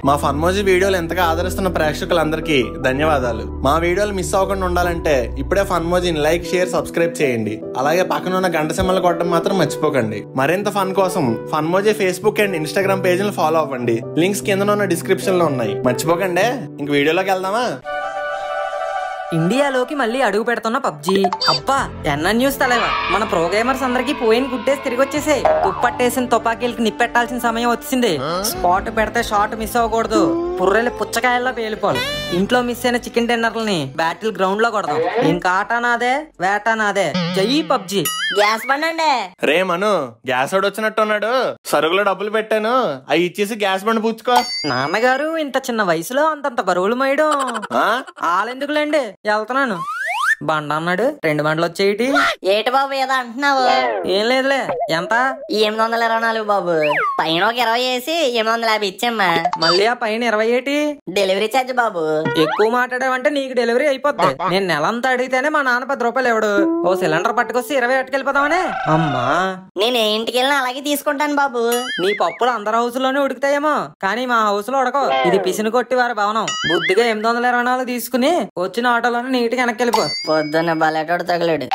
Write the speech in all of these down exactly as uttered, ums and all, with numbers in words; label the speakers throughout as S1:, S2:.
S1: మా ఫన్మోజీ వీడియోలు ఎంతగా ఆదరిస్తున్న ప్రేక్షకులందరికీ ధన్యవాదాలు. మా వీడియోలు మిస్ అవ్వకుండా ఉండాలంటే ఇప్పుడే ఫన్మోజీని లైక్, షేర్, సబ్స్క్రైబ్ చేయండి. అలాగే పక్కన ఉన్న గంట సింబల్ కొట్టడం మాత్రం మర్చిపోకండి. మరింత ఫన్ కోసం ఫన్మోజీ ఫేస్బుక్ అండ్ ఇన్స్టాగ్రామ్ పేజీలను ఫాలో అవ్వండి. లింక్స్ కింద ఉన్న డిస్క్రిప్షన్ లో ఉన్నాయి, మర్చిపోకండి. ఇంక వీడియోలోకి వెళ్దామా?
S2: ఇండియాలోకి మళ్ళీ అడుగు పెడుతున్న పబ్జీ. అబ్బా ఎన్న న్యూస్ తలేవా, మన ప్రో గేమర్స్ అందరికి పోయిన గుడ్డేసి తిరిగి వచ్చేసాయి. తుప్పట్టేసిన తుపాకీలకి నిప్పెట్టాల్సిన సమయం వచ్చింది. స్పాట్ పెడితే షాట్ మిస్ అవ్వకూడదు, పుర్రెలు పుచ్చకాయల్లో పేలిపోవాలి. ఇంట్లో మిస్ అయిన చికెన్ డిన్నర్లని బ్యాటిల్ గ్రౌండ్ లో కొడదాం. ఇంకా ఆట నాదే, వేట నాదే. జై పబ్జీ.
S3: గ్యాస్ బండి
S1: రే మను, గ్యాస్ వాడు వచ్చినట్టున్నాడు. సరుకులో డబ్బులు పెట్టాను, అవి ఇచ్చేసి గ్యాస్ బండి పుచ్చుకో.
S2: నాన్నగారు ఇంత చిన్న వయసులో అంతంత బరువులు మోయడం ఆలెందుకులేండి, వెళ్తున్నాను. బండ అన్నాడు, రెండు బండ్లు వచ్చేటి.
S3: ఏటి బాబు ఏదో అంటున్నావు?
S2: ఏం లేదులే. ఎంత?
S3: ఎనిమిది వందల ఇరవై నాలుగు బాబు. పైన ఒక ఇరవై వేసి ఎనిమిది వందల యాభై ఇచ్చామ్మా.
S2: మళ్ళీ ఆ పైన ఇరవై ఏటి
S3: డెలివరీ ఛార్జ్ బాబు.
S2: ఎక్కువ మాట్లాడావంటే నీకు డెలివరీ అయిపోద్ది. నేను నెలంతా అడిగితేనే మా నాన్న పది రూపాయలు ఇవ్వడు. ఓ సిలిండర్ పట్టుకొస్తే ఇరవై అట్టుకెళ్ళిపోతామనే. అమ్మా
S3: నేను ఏ ఇంటికి వెళ్ళినా అలాగే తీసుకుంటాను బాబు.
S2: నీ పప్పులు అందరు హౌస్ లోనే ఉడుకుతాయేమో, కానీ మా హౌస్ లో ఉడకవు. ఇది పిసిని కొట్టి వారి భవనం. బుద్ధిగా ఎనిమిది వందల ఇరవై నాలుగు తీసుకుని వచ్చిన ఆటోలోనే నీటికి వెనక్కి వెళ్ళిపో.
S3: పొద్దున్న బలెటోడు తగలాడు.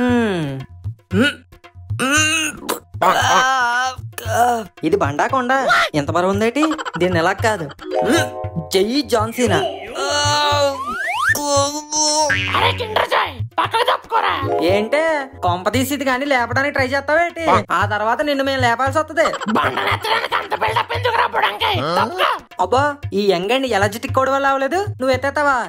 S2: ఇది బండాకొండ, ఎంత బరువు ఉందేటి? దీన్ని ఎలా కాదు. జై జాన్సీనా. ఏంటే కొంప తీసిది కానీ లేపడానికి ట్రై చేస్తావేటి? ఆ తర్వాత నిన్ను మేము లేపాల్సి వస్తుంది. అబ్బా ఈ యంగ్ అండ్ ఎలర్జెటిక్ కోడ్ వల్ల అవ్వలేదు, నువ్వు ఎత్తేస్తావా?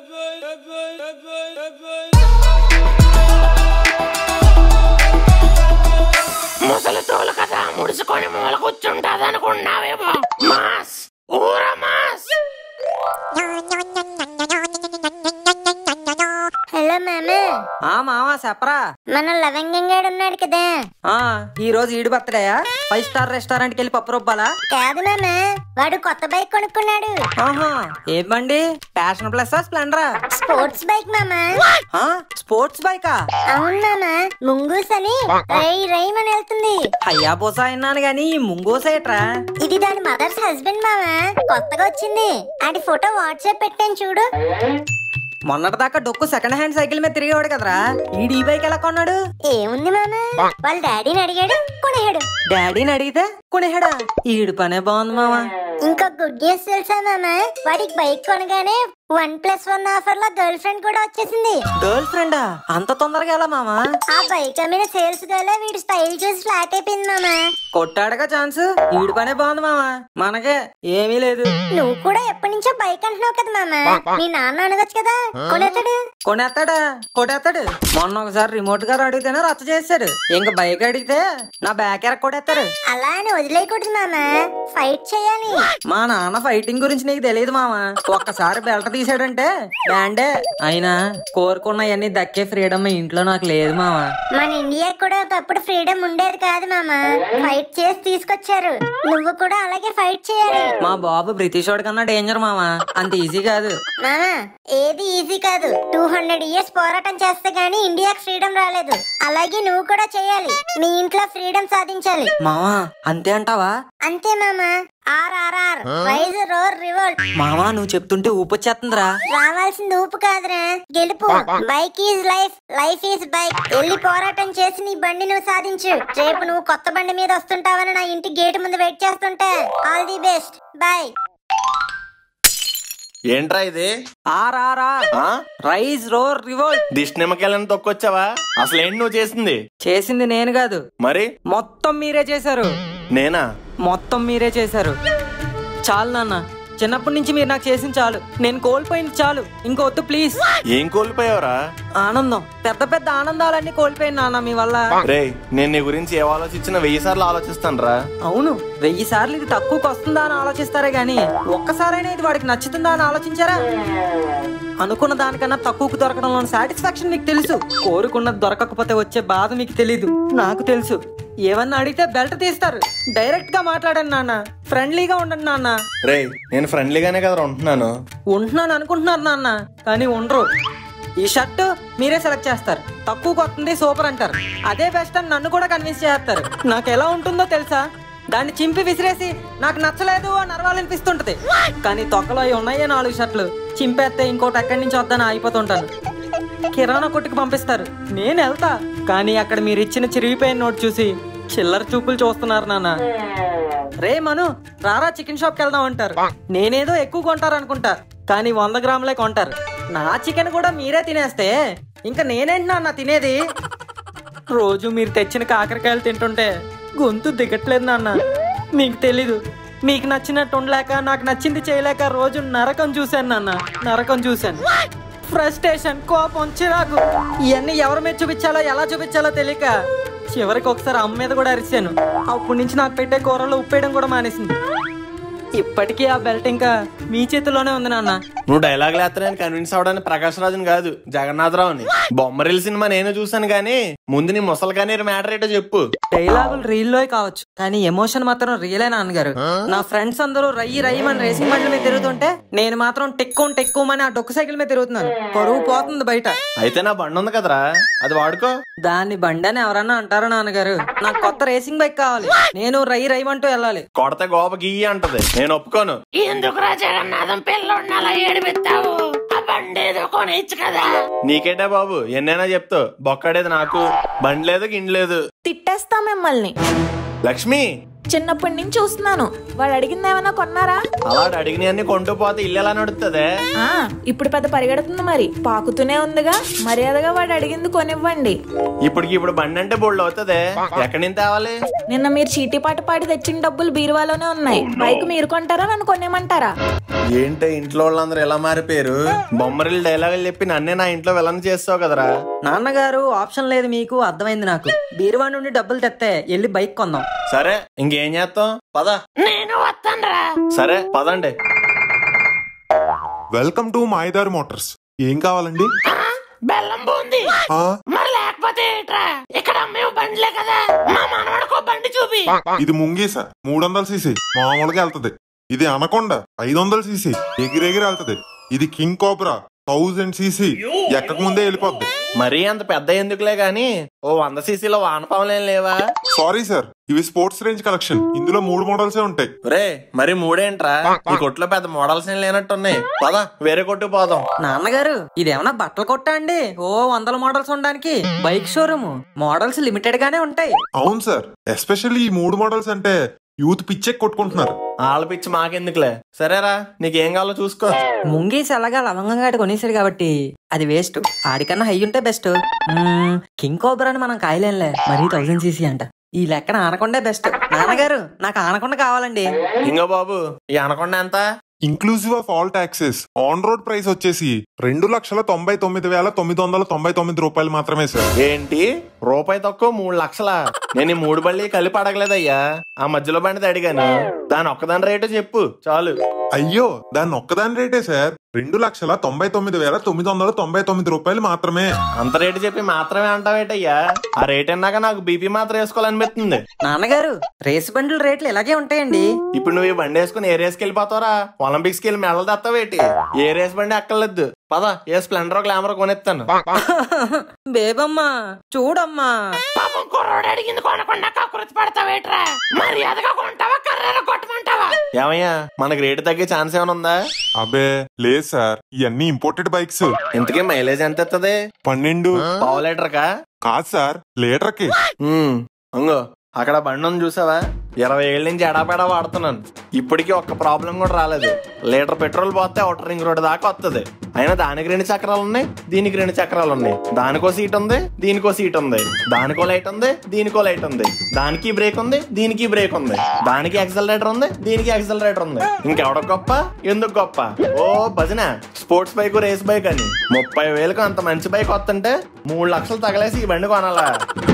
S4: ముసలి తోలు కదా ముడుచుకొని మూల కూర్చుంటాది అనుకున్నావేమో. మాస్ ఊరా మాస్.
S3: హలో మామా.
S2: ఆ మామా చెప్పరా.
S3: మన లవంగం గాడు ఉన్నాడు కదా,
S2: ఆ ఈ రోజు ఈడు బర్త్డేయా? ఫైవ్ స్టార్ రెస్టారెంట్ కి వెళ్ళి పప్పు రుబ్బాలా?
S3: కాదు మామా, వాడు కొత్త బైక్ కొనుక్కున్నాడు.
S2: ఆహా ఏం బండి? ప్యాషన్ ప్లస్ స్ప్లెండరా?
S3: స్పోర్ట్స్ బైక్ మామా.
S2: స్పోర్ట్స్ బైకా?
S3: అవును మామా, ముంగూస్ అని రై రై అని వెళ్తుంది.
S2: అయ్యా బోసా అన్నాను గాని ముంగూస్ ఏట్రా?
S3: ఇది దాని మదర్స్ హస్బెండ్ మామా, కొత్తగా వచ్చింది. ఆడి ఫోటో వాట్సాప్ పెట్టాను చూడు.
S2: మొన్నటి దాకా డొక్కు సెకండ్ హ్యాండ్ సైకిల్ మీద తిరిగేవాడు కదరా, ఈ బైక్ ఎలా కొన్నాడు?
S3: ఏముంది మామా, వాళ్ళ డాడీని అడిగాడు, కొనేహాడు.
S2: డాడీని అడిగితే కొనేహాడా? ఈడు పనే బాగుంది మామా.
S3: ఇంకా గుడ్ న్యూస్ తెలుసా మామా, వాడికి బైక్ కొనగానే వన్ ప్లస్ వన్ ఆఫర్ లో గర్ల్ ఫ్రెండ్ కూడా వచ్చేసింది.
S2: గర్ల్ ఫ్రెండా? అంత తొందరగా ఎలా మామా?
S3: ఆ బైక్ అమ్మిన సేల్స్ గర్ల్ వీడి స్టైల్ చూసి ఫ్లాట్ అయిపోయింది మామా.
S2: కొట్టాడుగా ఛాన్స్. ఈడు పనే బాగుంది మామా, మనకే ఏమీ లేదు.
S3: నువ్వు కూడా ఎప్పటి నుంచో బైక్ అంటున్నావు కదా మామా, నీ నాన్న అనగొచ్చు కదా. కొనేస్తాడు
S2: కొనేస్తాడా? కొట్టేస్తాడు. మొన్న ఒకసారి రిమోట్ గారు అడిగితేనే రచ్చ చేశాడు. ఇంక బైక్ అడిగితే నా బ్యాక్ ఎర కొట్టేస్తాడు.
S3: అలా అని వదిలేయకూడదు మామా, ఫైట్ చేయాలి.
S2: మా నాన్న ఫైటింగ్ గురించి నీకు తెలియదు మామా. ఒక్కసారి బెల్ట్ తీసాడంటే బ్యాండే. అయినా కోరుకున్నవన్నీ దక్కే ఫ్రీడమ్ ఇంట్లో నాకు లేదు మామా.
S3: మన ఇండియా కూడా ఒకప్పుడు ఫ్రీడమ్ ఉండేది కాదు మామా, ఫైట్ చేసి తీసుకొచ్చారు. నువ్వు కూడా అలాగే ఫైట్ చేయాలి.
S2: మా బాబు బ్రిటిష్ వాడి కన్నా డేంజర్ మామా, అంత ఈజీ కాదు
S3: మామా. ఏది ఈజీ కాదు, టూ హండ్రెడ్ ఇయర్స్ పోరాటం చేస్తే గానీ ఇండియాకి ఫ్రీడమ్ రాలేదు. అలాగే నువ్వు కూడా చేయాలి, మీ ఇంట్లో ఫ్రీడమ్ సాధించాలి
S2: మామా. అంతే అంటావా?
S3: అంతే మామా. RRR rise roar revolt.
S2: మామా నువ్వు చెప్తుంటే ఊపొచ్చేస్తుందిరా.
S3: రావాల్సింది ఊపు కాదురా, గెలుపు. Bike is life, life is bike. వెళ్ళి పోరాటం చేసి నీ బండి నువ్వు సాధించు. రేపు నువ్వు కొత్త బండి మీద వస్తుంటావని నా ఇంటి గేట్ ముందు వెయిట్ చేస్తుంటా. All the best, bye.
S1: ఏంట్రా ఇది?
S2: RRR rise roar revolt.
S1: దిష్టి నిమ్మకాయలను తొక్కొచ్చావా? అసలు ఏంటి నువ్వు చేసింది?
S2: చేసింది నేను కాదు,
S1: మరి
S2: మొత్తం మీరే చేశారు.
S1: నేనా?
S2: మొత్తం మీరే చేశారు. చాలు నాన్న, చిన్నప్పటి నుంచి మీరు నాకు చేసింది చాలు. నేను కోల్పోయింది చాలు, ఇంకొద్దు ప్లీజ్.
S1: ఏం కోల్పోయావురా?
S2: ఆనందం, పెద్ద పెద్ద ఆనందాలన్నీ కోల్పోయింది నాన్న మీ వల్ల.
S1: రే నేను నీ గురించి ఏ ఆలోచించినా వెయ్యి సార్లు ఆలోచిస్తాను రా.
S2: అవును, వెయ్యి సార్లు ఇది తక్కువకి వస్తుందా అని ఆలోచిస్తారే గాని ఒక్కసారైనా ఇది వాడికి నచ్చుతుందా అని ఆలోచించారా? అనుకున్న దానికన్నా తక్కువకు దొరకడంలో సాటిస్ఫాక్షన్ మీకు తెలుసు, కోరుకున్నది దొరకకపోతే వచ్చే బాధ మీకు తెలీదు. నాకు తెలుసు. ఏమన్నా అడిగితే బెల్ట్ తీస్తారు. డైరెక్ట్ గా మాట్లాడండి నాన్న, ఫ్రెండ్లీగా ఉండండి నాన్న.
S1: రే నేను ఫ్రెండ్లీగానే కదా ఉంటున్నాను.
S2: ఉంటున్నాను అనుకుంటున్నారు నాన్న, కానీ ఉండరు. ఈ షర్ట్ మీరే సెలెక్ట్ చేస్తారు, తక్కువకి వస్తుంది సూపర్ అంటారు. అదే బెస్ట్ అని నన్ను కూడా కన్విన్స్ చేస్తారు. నాకు ఎలా ఉంటుందో తెలుసా? దాన్ని చింపి విసిరేసి నాకు నచ్చలేదు అని అరవాలనిపిస్తుంటది. కానీ తొక్కలో అవి ఉన్నాయే నాలుగు షర్ట్లు, చింపేస్తే ఇంకోటి ఎక్కడి నుంచి వద్దని అయిపోతుంటాను. కిరాణా కొట్టుకు పంపిస్తారు, నేను వెళ్తా. కానీ అక్కడ మీరు ఇచ్చిన చిరిగిపోయిన నోట్ చూసి చిల్లర చూపులు చూస్తున్నారు నాన్న. రే మను, రారా చికెన్ షాప్కి వెళ్దాం అంటారు. నేనేదో ఎక్కువ కొంటారు అనుకుంటా, కానీ వంద గ్రాములే కొంటారు. నా చికెన్ కూడా మీరే తినేస్తే ఇంకా నేనేంటి నాన్న తినేది? రోజు మీరు తెచ్చిన కాకరకాయలు తింటుంటే గొంతు దిగట్లేదు నాన్న. మీకు తెలీదు, మీకు నచ్చినట్టు ఉండలేక నాకు నచ్చింది చేయలేక రోజు నరకం చూశాను నాన్న, నరకం చూశాను. ఫ్రస్ట్రేషన్, కోపం, చిరాకు ఇవన్నీ ఎవరి మీద చూపించాలో ఎలా చూపించాలో తెలియక చివరికి ఒకసారి అమ్మ మీద కూడా అరిశాను. అప్పటి నుంచి నాకు పెట్టే కూరలో ఉప్పేయడం కూడా మానేసింది. ఇప్పటికీ ఆ బెల్ట్ ఇంకా మీ చేతిలోనే ఉంది నాన్న.
S1: నువ్వు డైలాగ్ లేస్తానని కన్విన్స్ అవడానికి ప్రకాష్ రాజుని కాదు, జగన్నాథ్ రావుని. బొమ్మరిల్ సినిమా నేను చూసాను కానీ ముందు నీ ముసలి కానీ మ్యాటర్ ఏంటో చెప్పు.
S2: డైలాగులు రీల్ లో కావచ్చు కానీ ఎమోషన్ మాత్రం రియలే నాన్నగారు. నా ఫ్రెండ్స్ అందరూ రయ్యి రయ్యమని రేసింగ్ బండ్ల మీద తిరుగుతుంటే నేను మాత్రం టెక్కు టెక్కుమని ఆ డొక్కు సైకిల్ మీద తిరుగుతున్నాను. పరువు పోతుంది బయట.
S1: అయితే నా బండి ఉంది కదరా, అది వాడుకో.
S2: దాన్ని బండి అని ఎవరన్నా అంటారా నాన్నగారు? నాకు కొత్త రేసింగ్ బైక్ కావాలి, నేను రయ్యి రయ్యమంటూ వెళ్ళాలి.
S1: కొడత గోప గీయి అంటది, నేను ఒప్పుకోను.
S4: ఎందుకురా జగన్నాథం పిల్లోడిని అలా ఏడిపిస్తావు? ఆ బండి ఏదో కొనిచ్చు కదా.
S1: నీకేటా బాబు ఎన్నైనా చెప్తావు, బొక్కడేది నాకు. బండి లేదు గిండి లేదు.
S5: తిట్టేస్తా మిమ్మల్ని.
S1: లక్ష్మి,
S5: చిన్నప్పటి నుంచి చూస్తున్నాను, వాడు అడిగింది ఏమైనా కొన్నారా?
S1: అలా అడిగిన అన్ని కొంటూ పోతే ఇల్లు ఎలా నడుస్తుంది?
S5: ఆ ఇప్పుడు పెద్ద పరిగెడుతుంది, మరి పాకుతూనే ఉందిగా. మర్యాదగా వాడు అడిగింది కొనివ్వండి.
S1: ఇప్పటికి ఇప్పుడు బండి అంటే బోల్డ్ అవుతుంది, ఎక్కడి నుంచి తేవాలి?
S5: నిన్న మీరు చీటీ పాట పాడి తెచ్చిన డబ్బులు బీరువాలోనే ఉన్నాయి. బైక్ మీరు కొంటారా, నన్ను కొనేమంటారా?
S1: ఏంటి ఇంట్లో వాళ్ళందరూ ఎలా మారిపోయారు? బొమ్మరిల్ డైలాగులు చెప్పి నన్నే నా ఇంట్లో విలన్ చేస్తావు కదరా.
S2: నాన్నగారు ఆప్షన్ లేదు మీకు, అర్థమైంది నాకు. బీరువా నుండి డబ్బులు తెస్తే వెళ్ళి బైక్ కొందాం.
S1: సరే ఇంకేం చేస్తాం, పద.
S4: నేను వస్తానురా.
S1: సరే పదండి.
S6: వెల్కమ్ టు మాయదారి మోటార్స్. ఏం కావాలండి?
S4: బెల్లం బూంది.
S6: ఆ
S4: మరి లేకపోతే ఏంట్రా? ఇక్కడ అమ్మేవు బండిలే కదా, మా మనవడికో బండి చూపి.
S6: ఇది ముంగీసా, మూడు వందల సీసీ మామూలుగా వెళ్తది. ఇది అనకొండ, ఐదు వందల సీసీ ఎగిరెగిరి వెళ్తది. ఇది కింగ్ కోబ్రా, థౌజండ్ సీసీ ఎక్కక ముందే వెళ్ళిపోద్ది.
S1: మరీ అంత పెద్ద ఎందుకులే గాని ఓ వంద సీసీలో వానపాములేం లేవా?
S6: సారీ సార్, ఇవి స్పోర్ట్స్ రేంజ్ కలెక్షన్. ఇందులో మూడు మోడల్స్ ఉంటాయి.
S1: రే మరి మూడేంట్రా? ఈ కొట్లో పెద్ద మోడల్స్ ఏం లేనట్టున్నాయి, పద వేరే కొట్టు పోదాం.
S2: నాన్నగారు ఇదేమన్నా బట్టలు కొట్టా అండి? ఓ వందల మోడల్స్ ఉండడానికి బైక్ షోరూమ్. మోడల్స్ లిమిటెడ్ గానే ఉంటాయి.
S6: అవును సార్, ఎస్పెషల్లీ ఈ మూడు మోడల్స్ అంటే యూత్ పిచ్చే కొట్టుకుంటున్నారు.
S1: ఆళ్ళ పిచ్చి మాకెందుకులే. సరేరా నీకేం కావాలో చూసుకో.
S2: ముంగీస్ ఎలాగా లవంగం గాడి కొనేసాడు కాబట్టి అది వేస్ట్. ఆడికన్నా హై ఉంటే బెస్ట్. కింగ్ కోబ్రాని మనం కాయలేంలే, మరీ థౌసండ్ సీసీ అంట. ఈ లెక్కన ఆనకొండే బెస్ట్. నాన్నగారు నాకు ఆనకొండ కావాలండి.
S1: ఇంకో బాబు ఈ అనకొండ ఎంత?
S6: Inclusive of all taxes on road price వచ్చేసి రెండు లక్షల తొంభై తొమ్మిది వేల తొమ్మిది వందల తొంభై తొమ్మిది రూపాయలు మాత్రమే సార్.
S1: ఏంటి రూపాయి తక్కువ మూడు లక్షలా? నేను ఈ మూడు బళ్ళి కలిపి అడగలేదయ్యా, ఆ మధ్యలో బండిది అడిగాను. దాని ఒక్కదాని రేటు చెప్పు చాలు.
S6: అయ్యో దాని ఒక్కదాని రేటే సార్ రెండు లక్షల తొంభై తొమ్మిది వేల తొమ్మిది వందల తొంభై తొమ్మిది రూపాయలు మాత్రమే.
S1: అంత రేటు చెప్పి మాత్రమే అంటావేటయ్యా? ఆ రేట్ అన్నాక నాకు బీపీ మాత్రం వేసుకోవాలనిపిస్తుంది.
S2: నాన్నగారు రేసు బండ్ల రేట్లు ఇలాగే ఉంటాయండి.
S1: ఇప్పుడు నువ్వు ఈ బండి వేసుకుని ఏ రేస్కి వెళ్ళిపోతావరా? ఒలింపిక్స్ కి వెళ్ళి మెడల్ తెస్తావేటి? ఏ రేస్ బండి ఎక్కర్లేదు, పద ఏ స్ప్లెండర్ గ్లామర్ కొనేస్తాను.
S2: బేబమ్మా చూడమ్మా,
S4: పాపం కుర్రోడు అడిగింది కొనకుండా కకృతి పడతావేట్రా? మర్యాదగా కొంటావా, కర్రెర కొట్టమంటావా?
S1: ఏమయ్యా మనకి రేటు తగ్గే ఛాన్స్ ఏమైనా ఉందా?
S6: అబే లేదు సార్, ఇవన్నీ ఇంపోర్టెడ్ బైక్స్.
S1: ఇంతకీ మైలేజ్ ఎంత ఇస్తుంది?
S6: పన్నెండు.
S1: పావు లీటర్ కా?
S6: కాదు సార్, లీటర్ కి.
S1: అంగో అక్కడ బండి ఉంది చూసావా? ఇరవై ఏళ్ళ నుంచి ఎడాపెడా వాడుతున్నాను, ఇప్పటికీ ఒక్క ప్రాబ్లం కూడా రాలేదు. లీటర్ పెట్రోల్ పోతే అవుటర్ రింగ్ రోడ్ దాకా వస్తుంది. అయినా దానికి రెండు చక్రాలు ఉన్నాయి, దీనికి రెండు చక్రాలు ఉన్నాయి. దానికో సీట్ ఉంది, దీనికో సీట్ ఉంది. దానికో లైట్ ఉంది, దీనికో లైట్ ఉంది. దానికి బ్రేక్ ఉంది, దీనికి బ్రేక్ ఉంది. దానికి యాక్సిలరేటర్ ఉంది, దీనికి యాక్సిలరేటర్ ఉంది. ఇంకెవడ గొప్ప, ఎందుకు గొప్ప? ఓ భజన స్పోర్ట్స్ బైక్ రేస్ బైక్ అని ముప్పై వేలకు అంత మంచి బైక్ వస్తుంటే మూడు లక్షలు తగలేసి ఈ బండి కొనాలా?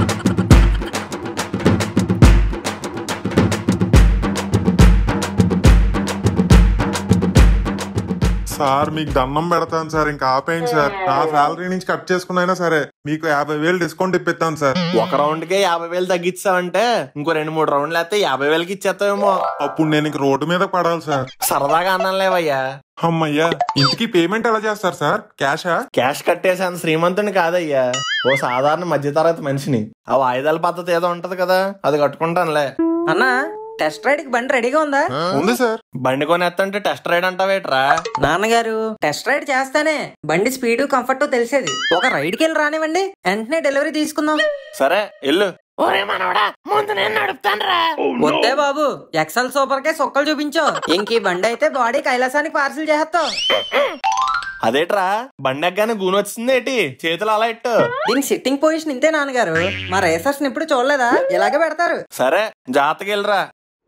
S6: సార్ మీకు దండం పెడతాను సార్, ఇంకా ఆపేయండి సార్. నా శాలరీ నుంచి కట్ చేసుకున్నైనా సరే మీకు యాభై వేలు డిస్కౌంట్ ఇప్పిస్తాను సార్.
S1: ఒక రౌండ్ కే యాభై వేలు తగ్గిస్తావంటే ఇంకో రెండు మూడు రౌండ్లు వేస్తే యాభై వేలకి ఇచ్చేస్తావేమో.
S6: అప్పుడు నేను ఇంక రోడ్డు మీద పడాలి సార్.
S1: సరదాగా అన్నాలేవయ్యా.
S6: అమ్మయ్యా, ఇంటికి పేమెంట్ ఎలా చేస్తారు సార్? క్యాషా?
S1: క్యాష్ కట్టేసి అంత శ్రీమంతుని కాదయ్యా, ఓ సాధారణ మధ్యతరగతి మనిషిని. ఆ వాయిదాల పద్ధతి ఏదో ఉంటది కదా, అది కట్టుకుంటానులే.
S2: అన్నా టెస్ట్ రైడ్ కి బండి రెడీగా ఉందా?
S6: ఉంది సార్.
S1: బండి కొనేస్తంటే టెస్ట్ రైడ్ అంటావేట్రా?
S2: నాన్నగారు టెస్ట్ రైడ్ చేస్తానే బండి స్పీడ్ కంఫర్ట్ తెలిసేది. ఒక రైడ్ కి వెళ్ళి రానివ్వండి, వెంటనే డెలివరీ తీసుకుందాం.
S1: సరే ఎల్లు.
S4: ఒరే మనవడా, ముందు నేను నడుపుతాను రా.
S2: వద్దే బాబు, ఎక్సెల్ సూపర్ కే సొక్కలు చూపించు. ఇంక ఈ బండి అయితే బాడీ కైలాసానికి పార్సిల్ చేస్తావు.
S1: అదేట్రా బండి ఎగ్గానే గూను వచ్చింది ఏంటి? చేతులు అలా ఇట్టు.
S2: దీని సిట్టింగ్ పొజిషన్ ఇంతే నాన్నగారు. మా రేసర్స్ ఇప్పుడు చూడలేదా? ఇలాగే పెడతారు.
S1: సరే జాగ్రత్తగా వెళ్ళరా.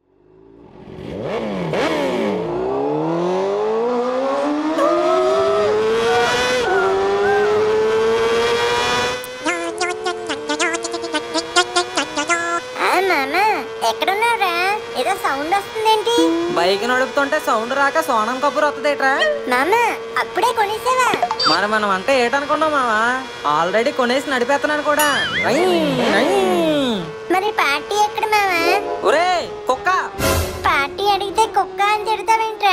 S3: ఎక్కడున్నారా? ఏదో సౌండ్ వస్తుందేంటి?
S2: బైక్ నడుపుతుంటే సౌండ్ రాక సోనం కపూర్ వస్తుందేట్రా?
S3: నాన్న అప్పుడే కొనేసావా?
S2: మరి మనం అంటే ఏటనుకున్నాం మావా? ఆల్రెడీ కొనేసి నడిపేస్తున్నాను కూడా.
S3: మరి పార్టీ ఎక్కడ మావా?
S2: ఒరే కుక్క,
S3: పార్టీ అడిగితే కుక్క అని తిడతావేంట్రా?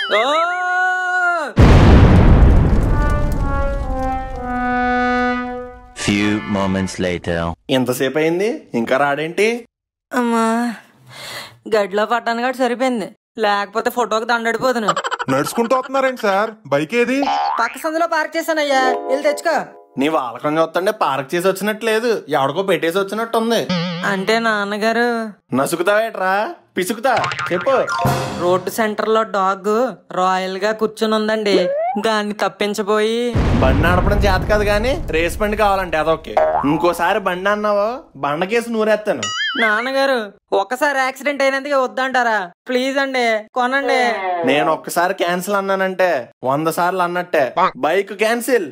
S7: Few moments later.
S1: ఎంతసేపు అయింది ఇంకా రాడేంటి?
S2: అమ్మా గడ్లో పట్టాను కాబట్టి సరిపోయింది, లేకపోతే ఫోటోకి దండడిపోతున్నా.
S6: నడుచుకుంటూ వస్తున్నారేంటి సార్? బైక్ ఏది?
S2: పక్క సందులో పార్క్ చేశానయ్యా, వెళ్ళి తెచ్చుకో.
S1: నీ వాళ్ళకం చూస్తుంటే పార్క్ చేసి వచ్చినట్లేదు, ఎవడికో పెట్టేసి వచ్చినట్టు ఉంది.
S2: అంటే నాన్నగారు
S1: నసుకుతావేట్రా? పిసుకుతా చెప్పు.
S2: రోడ్డు సెంటర్ లో డాగ్ రాయల్ గా కూర్చుని ఉందండి, దాన్ని తప్పించబోయి.
S1: బండి నడపడం చేత కాదు గానీ రేస్ బండి కావాలంటే అదొకే. ఇంకోసారి బండి అన్నావో బండకేసి నూరేస్తాను.
S2: నాన్నగారు ఒక్కసారి యాక్సిడెంట్ అయినందుకే వద్దంటారా? ప్లీజ్ అండి కొనండి.
S1: నేను ఒక్కసారి క్యాన్సిల్ అన్నానంటే వంద సార్లు అన్నట్టే. Bike cancel.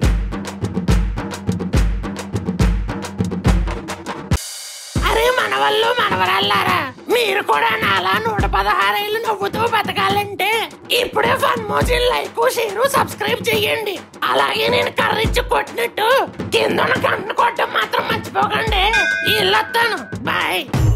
S4: అరే మనవళ్ళు మనవరాళ్ళారా, మీరు కూడా నాలా నూట పదహారేళ్ళు నవ్వుతూ బతకాలంటే ఇప్పుడే ఫన్మోజీ లైక్ షేర్ సబ్స్క్రైబ్ చేయండి. అలాగే నేను కర్రిచ్చి కొట్టినట్టు కింద గంట కొట్టడం మాత్రం మర్చిపోకండి. ఇల్లొస్తాను, బాయ్.